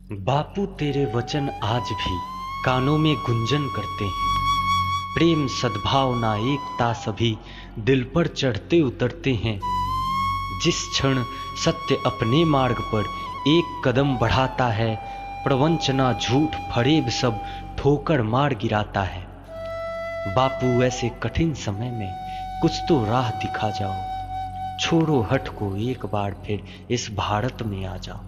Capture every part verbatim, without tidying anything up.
बापू तेरे वचन आज भी कानों में गुंजन करते हैं। प्रेम सद्भावना एकता सभी दिल पर चढ़ते उतरते हैं। जिस क्षण सत्य अपने मार्ग पर एक कदम बढ़ाता है, प्रवंचना झूठ फरेब सब ठोकर मार गिराता है। बापू ऐसे कठिन समय में कुछ तो राह दिखा जाओ, छोड़ो हठ को एक बार फिर इस भारत में आ जाओ।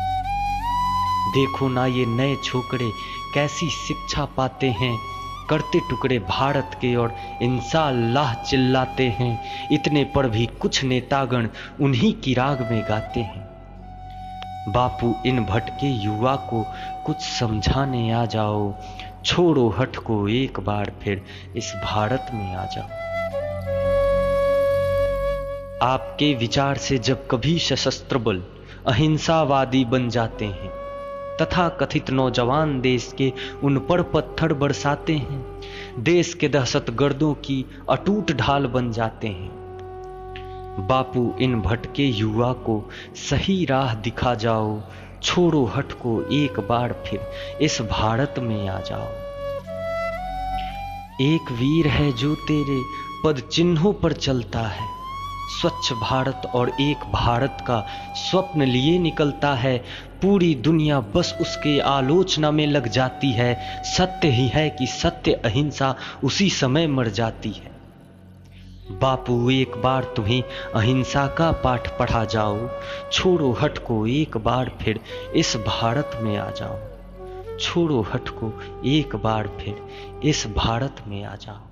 देखो ना ये नए छोकरे कैसी शिक्षा पाते हैं, करते टुकड़े भारत के और इंशाअल्लाह चिल्लाते हैं। इतने पर भी कुछ नेतागण उन्हीं की राग में गाते हैं। बापू इन भटके युवा को कुछ समझाने आ जाओ, छोड़ो हठ को एक बार फिर इस भारत में आ जाओ। आपके विचार से जब कभी सशस्त्र बल अहिंसावादी बन जाते हैं, तथा कथित नौजवान देश के उन पर पत्थर बरसाते हैं, देश के दहशतगर्दों की अटूट ढाल बन जाते हैं। बापू इन भटके युवा को सही राह दिखा जाओ, छोड़ो हठ को एक बार फिर इस भारत में आ जाओ। एक वीर है जो तेरे पद चिन्हों पर चलता है, स्वच्छ भारत और एक भारत का स्वप्न लिए निकलता है। पूरी दुनिया बस उसके आलोचना में लग जाती है। सत्य ही है कि सत्य अहिंसा उसी समय मर जाती है। बापू एक बार तुम्हें अहिंसा का पाठ पढ़ा जाओ, छोड़ो हठ को एक बार फिर इस भारत में आ जाओ। छोड़ो हठ को एक बार फिर इस भारत में आ जाओ।